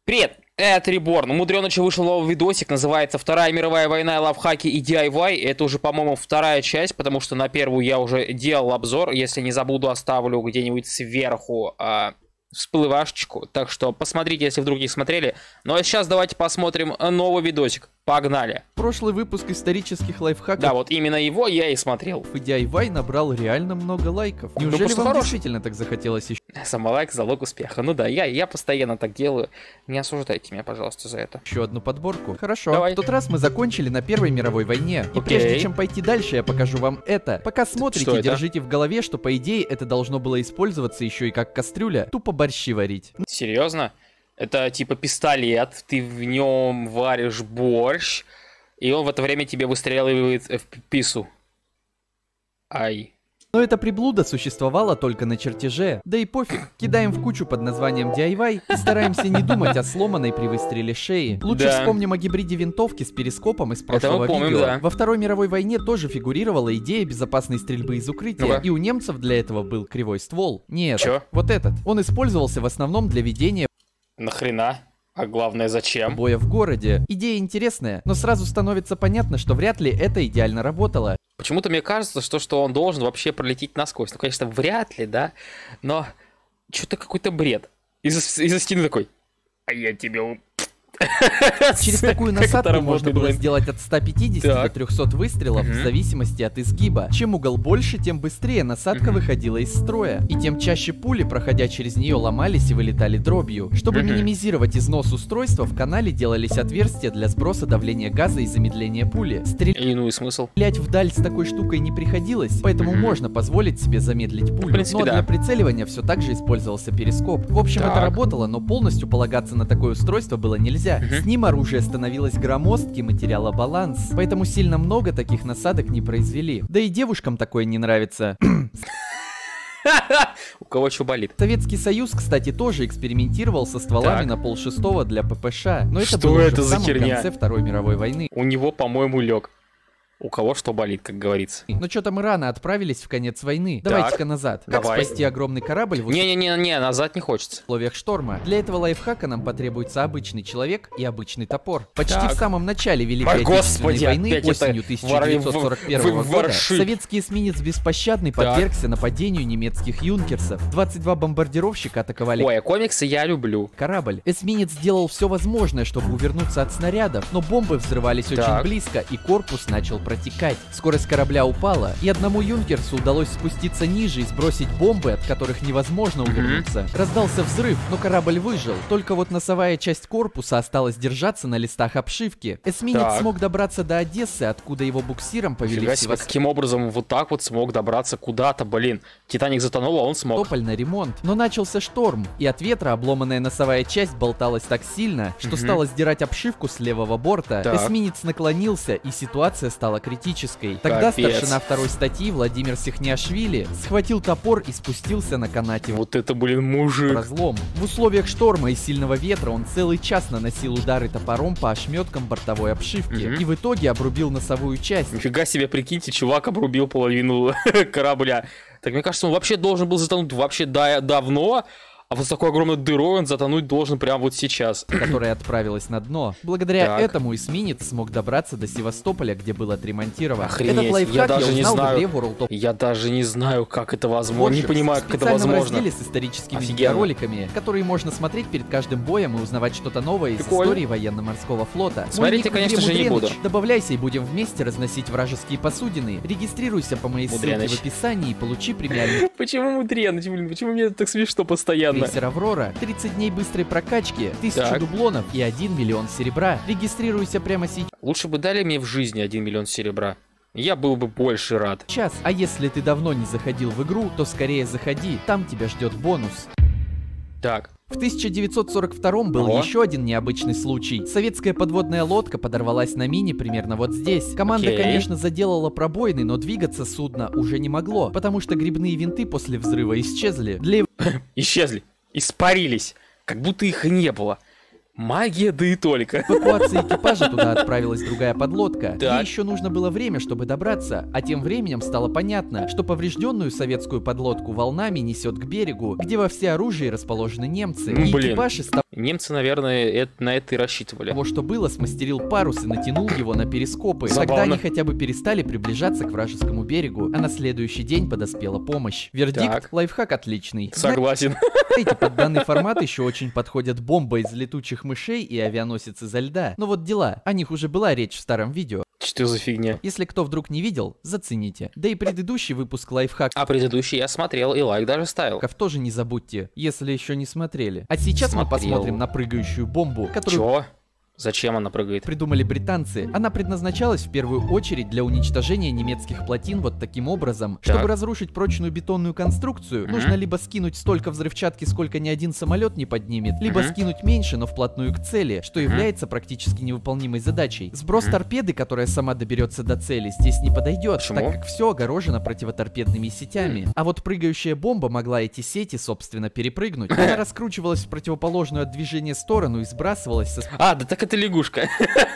Привет, это Реборн. У Мудрёныча вышел новый видосик, называется «Вторая мировая война, лайфхаки и DIY». Это уже, по-моему, вторая часть, потому что на первую я уже делал обзор. Если не забуду, оставлю где-нибудь сверху всплывашечку. Так что посмотрите, если вдруг не смотрели. Ну а сейчас давайте посмотрим новый видосик. Погнали. Прошлый выпуск исторических лайфхаков. Да, вот именно его я и смотрел. И DIY набрал реально много лайков. Неужели вам действительно так захотелось еще? Самолайк — залог успеха. Ну да, я постоянно так делаю. Не осуждайте меня, пожалуйста, за это. Еще одну подборку. Хорошо. Давай. В тот раз мы закончили на Первой мировой войне. И прежде чем пойти дальше, я покажу вам это. Пока смотрите, держите в голове, что по идее это должно было использоваться еще и как кастрюля. Тупо борщи варить. Серьезно? Это типа пистолет, ты в нем варишь борщ, и он в это время тебе выстреливает в пису. Ай. Но эта приблуда существовала только на чертеже. Да и пофиг, кидаем в кучу под названием DIY и стараемся не думать о сломанной при выстреле шеи. Лучше вспомним о гибриде винтовки с перископом из прошлого видео. Да. Во Второй мировой войне тоже фигурировала идея безопасной стрельбы из укрытия. И у немцев для этого был кривой ствол. Нет, вот этот. Он использовался в основном для ведения... Нахрена? А главное, зачем? Боя в городе. Идея интересная, но сразу становится понятно, что вряд ли это идеально работало. Почему-то мне кажется, что он должен вообще пролететь насквозь. Ну, конечно, вряд ли, да? Но что-то какой-то бред. Из-за стены такой. А я тебе... Через такую насадку можно было сделать от 150 до 300 выстрелов в зависимости от изгиба. Чем угол больше, тем быстрее насадка выходила из строя. И тем чаще пули, проходя через нее, ломались и вылетали дробью. Чтобы минимизировать износ устройства, в канале делались отверстия для сброса давления газа и замедления пули. Стрелять вдаль с такой штукой не приходилось, поэтому можно позволить себе замедлить пулю. Но для прицеливания все так же использовался перископ. В общем, это работало, но полностью полагаться на такое устройство было нельзя. С ним оружие становилось громоздким и теряло баланс, поэтому сильно много таких насадок не произвели. Да и девушкам такое не нравится. У кого что болит. Советский Союз, кстати, тоже экспериментировал со стволами на пол-6 для ППШ, но это было уже в самом конце Второй мировой войны. У него, по-моему, лег. У кого что болит, как говорится. Но что-то мы рано отправились в конец войны. Давайте-ка назад. Как спасти огромный корабль в Не, назад не хочется. условиях шторма. Для этого лайфхака нам потребуется обычный человек и обычный топор. Почти в самом начале Великой Отечественной войны, осенью 1941 года, советский эсминец Беспощадный подвергся нападению немецких юнкерсов. 22 бомбардировщика атаковали комиксы я люблю. корабль. Эсминец сделал все возможное, чтобы увернуться от снарядов, но бомбы взрывались очень близко, и корпус начал протекать. Скорость корабля упала, и одному юнкерсу удалось спуститься ниже и сбросить бомбы, от которых невозможно увернуться. Раздался взрыв, но корабль выжил. Только вот носовая часть корпуса осталась держаться на листах обшивки. Эсминец смог добраться до Одессы, откуда его буксиром повели каким образом вот так вот смог добраться куда-то, блин. Титаник затонул, а он смог. Тополь на ремонт. Но начался шторм, и от ветра обломанная носовая часть болталась так сильно, что стала сдирать обшивку с левого борта. Эсминец наклонился, и ситуация стала критической. Тогда старшина второй статьи Владимир Сихняшвили схватил топор и спустился на канате. Вот это, блин, мужик. Разлом. В условиях шторма и сильного ветра он целый час наносил удары топором по ошметкам бортовой обшивки. И в итоге обрубил носовую часть. Нифига себе, прикиньте, чувак обрубил половину корабля. Так мне кажется, он вообще должен был затонуть вообще давно. А вот с такой огромной дырой он затонуть должен прямо вот сейчас. Которая отправилась на дно. Благодаря этому эсминец смог добраться до Севастополя, где был отремонтирован. Охренеть, этот лайфхак я даже не знаю. World of... Я даже не знаю, как это возможно. Не понимаю, как это возможно. В разделе с историческими видеороликами, которые можно смотреть перед каждым боем и узнавать что-то новое из истории военно-морского флота. Смотрите, конечно же, не буду. Добавляйся и будем вместе разносить вражеские посудины. Регистрируйся по моей ссылке в описании и получи премиальный. Почему Мудреныч, блин? Почему мне это так смешно постоянно? Крейсер Аврора, 30 дней быстрой прокачки, 1000 дублонов и 1 миллион серебра. Регистрируйся прямо сейчас. Лучше бы дали мне в жизни 1 миллион серебра. Я был бы больше рад. А если ты давно не заходил в игру, то скорее заходи, там тебя ждет бонус. Так. В 1942 был еще один необычный случай. Советская подводная лодка подорвалась на мине примерно вот здесь. Команда, конечно, заделала пробоины, но двигаться судно уже не могло, потому что грибные винты после взрыва исчезли. Исчезли. Испарились. Как будто их и не было. Магия, да и только. В эвакуации экипажа туда отправилась другая подлодка. Так. Ей еще нужно было время, чтобы добраться, а тем временем стало понятно, что поврежденную советскую подлодку волнами несет к берегу, где во всеоружии расположены немцы. И экипаж из Немцы, наверное, на это и рассчитывали. того, что было, смастерил парус и натянул его на перископы. Забавно. Тогда они хотя бы перестали приближаться к вражескому берегу, а на следующий день подоспела помощь. Вердикт: Так. лайфхак отличный. Согласен. Знаете, под данный формат еще очень подходят бомба из летучих мышей и авианосец изо льда. Но вот дела, о них уже была речь в старом видео. Что за фигня? Если кто вдруг не видел, зацените. Да и предыдущий выпуск лайфхаков А предыдущий я смотрел и лайк даже ставил. тоже не забудьте, если еще не смотрели. А сейчас мы Смотрел. посмотрим на прыгающую бомбу, которую Чё? Зачем она прыгает? придумали британцы. Она предназначалась в первую очередь для уничтожения немецких плотин вот таким образом. Так. Чтобы разрушить прочную бетонную конструкцию, нужно либо скинуть столько взрывчатки, сколько ни один самолет не поднимет, либо скинуть меньше, но вплотную к цели, что является практически невыполнимой задачей. Сброс торпеды, которая сама доберется до цели, здесь не подойдет, Почему? так как все огорожено противоторпедными сетями. А вот прыгающая бомба могла эти сети, собственно, перепрыгнуть. Она раскручивалась в противоположную от движения сторону и сбрасывалась со А, да так это лягушка.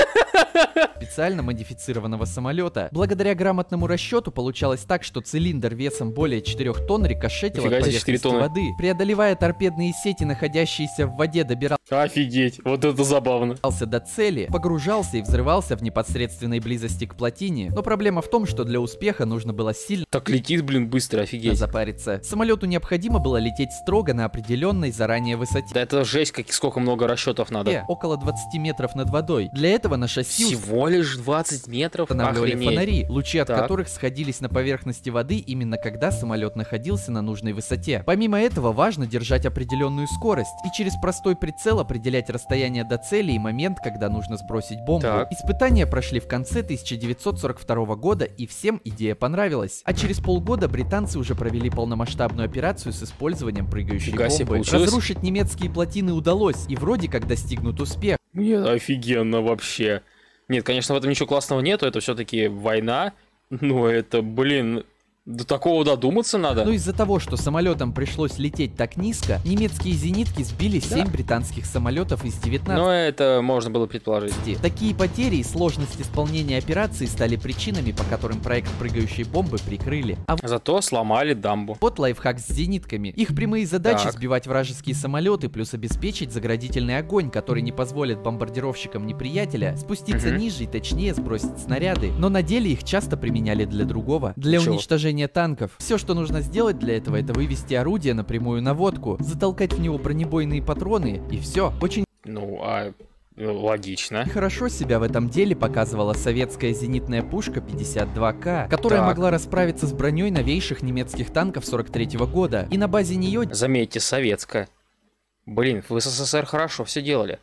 специально модифицированного самолета. Благодаря грамотному расчету получалось так, что цилиндр весом более 4 тонн рикошетил от Нифига себе, 4 поверхности тонны. воды. Преодолевая торпедные сети, находящиеся в воде, добирался Офигеть, вот это забавно. до цели, погружался и взрывался в непосредственной близости к плотине. Но проблема в том, что для успеха нужно было сильно Так летит, блин, быстро, офигеть. запариться. Самолету необходимо было лететь строго на определенной заранее высоте. Да это жесть, сколько много расчетов надо. Около 20 метров над водой. Для этого на шасси Всего лишь 20 метров? устанавливали Охренеть. фонари, лучи от Так. которых сходились на поверхности воды именно когда самолет находился на нужной высоте. Помимо этого важно держать определенную скорость и через простой прицел определять расстояние до цели и момент, когда нужно сбросить бомбу. Так. Испытания прошли в конце 1942 года, и всем идея понравилась. А через полгода британцы уже провели полномасштабную операцию с использованием прыгающей Фига себе, бомбы. получилось? Разрушить немецкие плотины удалось, и вроде как достигнут успех. Нет, офигенно вообще. Нет, конечно, в этом ничего классного нету, это все-таки война. Но это, блин, до такого додуматься надо. Но из-за того, что самолетам пришлось лететь так низко, немецкие зенитки сбили 7 британских самолетов из 19. Но это можно было предположить. Такие потери и сложность исполнения операции стали причинами, по которым проект прыгающей бомбы прикрыли. А Зато сломали дамбу. вот лайфхак с зенитками. Их прямые задачи Так. сбивать вражеские самолеты, плюс обеспечить заградительный огонь, который не позволит бомбардировщикам неприятеля спуститься ниже и точнее сбросить снаряды. Но на деле их часто применяли для другого. Для Чего? уничтожения танков. Все, что нужно сделать для этого, это вывести орудие на прямую наводку, затолкать в него бронебойные патроны, и все. Очень Ну, логично. хорошо себя в этом деле показывала советская зенитная пушка 52К, которая Так. могла расправиться с броней новейших немецких танков 43-го года. И на базе нее Заметьте, советская. Блин, в СССР хорошо все делали.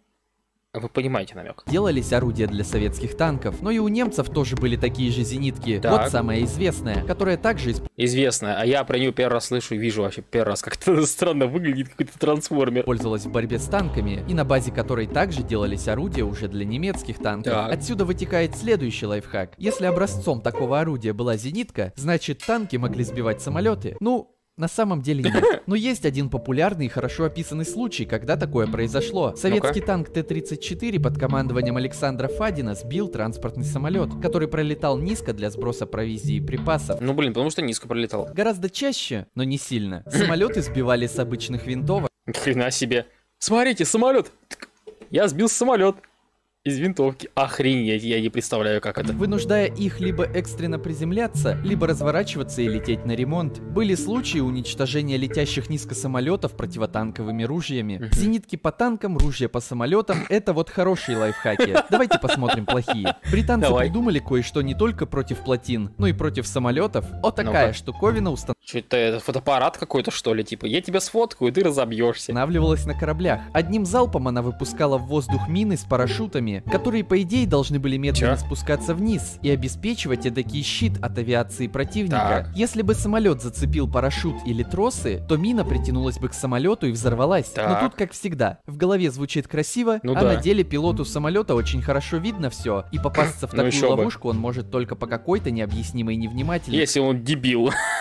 Вы понимаете намек. делались орудия для советских танков. Но и у немцев тоже были такие же зенитки. Так. Вот самая известная, которая также Известная, а я про нее первый раз слышу и вижу вообще первый раз. Как-то странно выглядит, какой-то трансформер. использовалась в борьбе с танками, и на базе которой также делались орудия уже для немецких танков. Так. Отсюда вытекает следующий лайфхак. Если образцом такого орудия была зенитка, значит танки могли сбивать самолеты. Ну, на самом деле нет. Но есть один популярный и хорошо описанный случай, когда такое произошло. Советский танк Т-34 под командованием Александра Фадина сбил транспортный самолет, который пролетал низко для сброса провизии и припасов. Ну, блин, потому что низко пролетал. Гораздо чаще, но не сильно, самолеты сбивали с обычных винтовок. Хрена себе. Смотрите, самолет. Я сбил самолет из винтовки. Охренеть, я не представляю, как это. Вынуждая их либо экстренно приземляться, либо разворачиваться и лететь на ремонт. Были случаи уничтожения летящих низко самолетов противотанковыми ружьями. Зенитки по танкам, ружья по самолетам — это вот хорошие лайфхаки. Давайте посмотрим плохие. Британцы Давай. придумали кое-что не только против плотин, но и против самолетов. Вот такая Ну-ка. штуковина Что это фотоаппарат какой-то, что ли? Типа, я тебя сфоткаю, и ты разобьешься. устанавливалась на кораблях. Одним залпом она выпускала в воздух мины с парашютами, которые, по идее, должны были медленно Чё? спускаться вниз и обеспечивать эдакий щит от авиации противника. Так. Если бы самолет зацепил парашют или тросы, то мина притянулась бы к самолету и взорвалась. Но Так. тут, как всегда, в голове звучит красиво, Ну а да. на деле пилоту самолета очень хорошо видно все, и попасться в Ну такую еще бы. ловушку он может только по какой-то необъяснимой невнимательности. Если он дебил.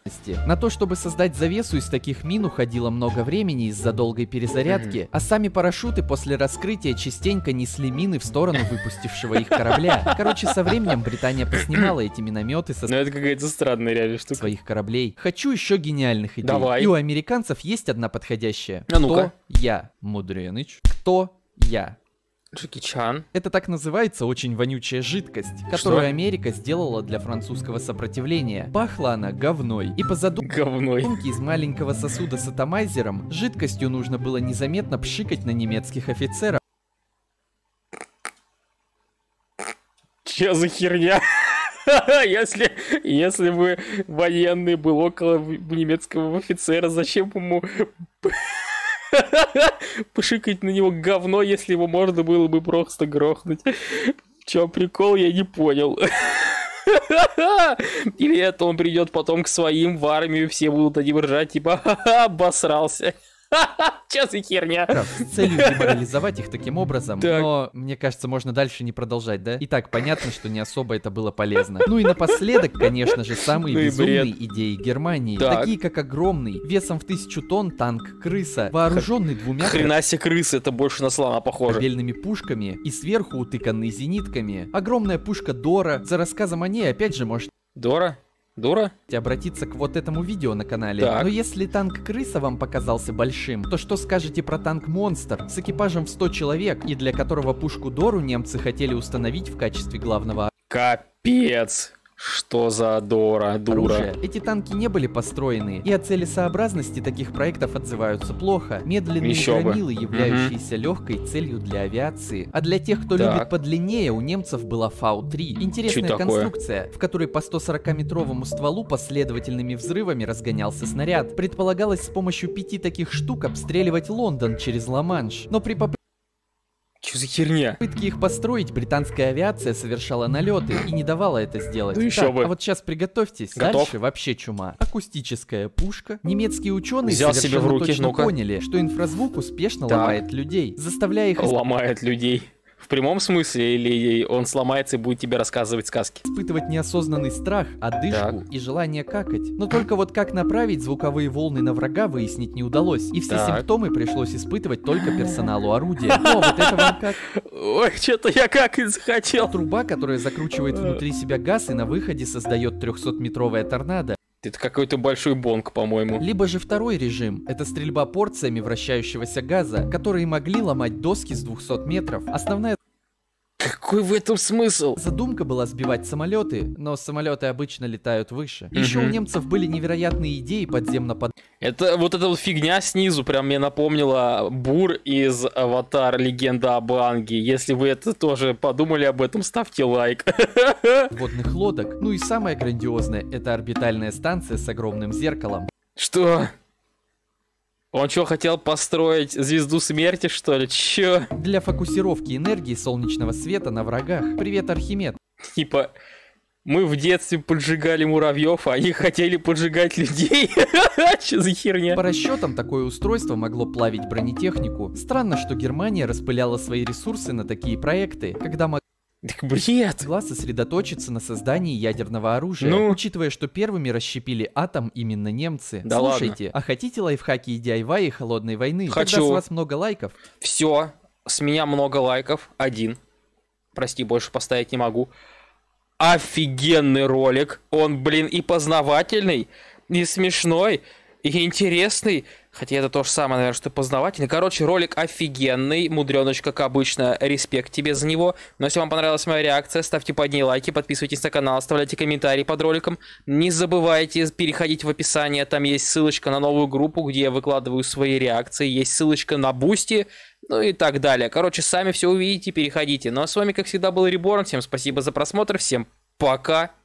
На то, чтобы создать завесу из таких мин, уходило много времени из-за долгой перезарядки, а сами парашюты после раскрытия частенько несли мины в сторону выпустившего их корабля. Короче, со временем Британия поснимала эти минометы со это какая-то странная реально штука. своих кораблей. Хочу еще гениальных идей. Давай. И у американцев есть одна подходящая. А ну-ка. Кто я, Мудреныч? Кто я? Джеки Чан. Это так называется очень вонючая жидкость, которую Америка сделала для французского сопротивления. Пахла она говной. И по задумке из маленького сосуда с атомайзером жидкостью нужно было незаметно пшикать на немецких офицеров. Че за херня? Если бы военный был около немецкого офицера, зачем ему пошикать на него говно, если его можно было бы просто грохнуть? Чё, прикол, я не понял. Или это он придет потом к своим в армию, все будут одни ржать, типа, ха-ха, обосрался. Чё за херня? С целью деморализовать их таким образом. Так. Но, мне кажется, можно дальше не продолжать, да? Итак, понятно, что не особо это было полезно. Ну и напоследок, конечно же, самые безумные идеи Германии. Так. Такие, как огромный, весом в 1000 тонн танк-крыса, вооруженный двумя... Хрена себе крысы, это больше на слона похоже. ...корабельными пушками и сверху утыканный зенитками. Огромная пушка Дора. За рассказом о ней, опять же, может... Дора? Дура? Обратиться к вот этому видео на канале. Так. Но если танк Крыса вам показался большим, то что скажете про танк Монстр с экипажем в 100 человек и для которого пушку Дору немцы хотели установить в качестве главного Капец! Что за дура? оружия? Эти танки не были построены, и о целесообразности таких проектов отзываются плохо. Медленные громилы, являющиеся легкой целью для авиации. А для тех, кто любит подлиннее, у немцев была Фау-3. Интересная конструкция, в которой по 140-метровому стволу последовательными взрывами разгонялся снаряд. Предполагалось с помощью 5 таких штук обстреливать Лондон через Ла-Манш. Но при Чё за херня? попытке их построить британская авиация совершала налеты и не давала это сделать. Ну еще бы. А вот сейчас приготовьтесь. Готов. Дальше вообще чума. Акустическая пушка. Немецкие ученые Взял себе в руки, точно ну-ка. поняли, что инфразвук успешно ломает людей, заставляя их Ломает людей. В прямом смысле, или он сломается и будет тебе рассказывать сказки? испытывать неосознанный страх, одышку и желание какать. Но только вот как направить звуковые волны на врага выяснить не удалось. И все симптомы пришлось испытывать только персоналу орудия. Но вот это вам как? Ой, что-то я какать захотел. Труба, которая закручивает внутри себя газ и на выходе создает 300-метровая торнадо. Это какой-то большой бонг, по-моему. Либо же второй режим. Это стрельба порциями вращающегося газа, которые могли ломать доски с 200 метров. Основная Какой в этом смысл? задумка была сбивать самолеты, но самолеты обычно летают выше. Еще у немцев были невероятные идеи подземно под... Это вот эта вот фигня снизу прям мне напомнила Бур из Аватар Легенда об Аанге. Если вы это тоже подумали об этом, ставьте лайк. водных лодок. Ну и самое грандиозное — это орбитальная станция с огромным зеркалом. Что? Он что, хотел построить звезду смерти, что ли? Чё? Для фокусировки энергии солнечного света на врагах. Привет, Архимед. Типа, мы в детстве поджигали муравьев, а они хотели поджигать людей. Что за херня? По расчетам, такое устройство могло плавить бронетехнику. Странно, что Германия распыляла свои ресурсы на такие проекты, когда Так бред. могла сосредоточиться на создании ядерного оружия, Ну? учитывая, что первыми расщепили атом именно немцы. Да Слушайте, а хотите лайфхаки и DIY и холодной войны? Хочу. Когда с вас много лайков, Все, с меня много лайков. 1. Прости, больше поставить не могу. Офигенный ролик. Он, блин, и познавательный, и смешной, и интересный. Хотя это то же самое, наверное, что и познавательный. Короче, ролик офигенный. Мудрёныч, как обычно, респект тебе за него. Но если вам понравилась моя реакция, ставьте под ней лайки, подписывайтесь на канал, оставляйте комментарии под роликом. Не забывайте переходить в описание, там есть ссылочка на новую группу, где я выкладываю свои реакции. Есть ссылочка на Бусти, ну и так далее. Короче, сами все увидите, переходите. Ну а с вами, как всегда, был Реборн. Всем спасибо за просмотр, всем пока.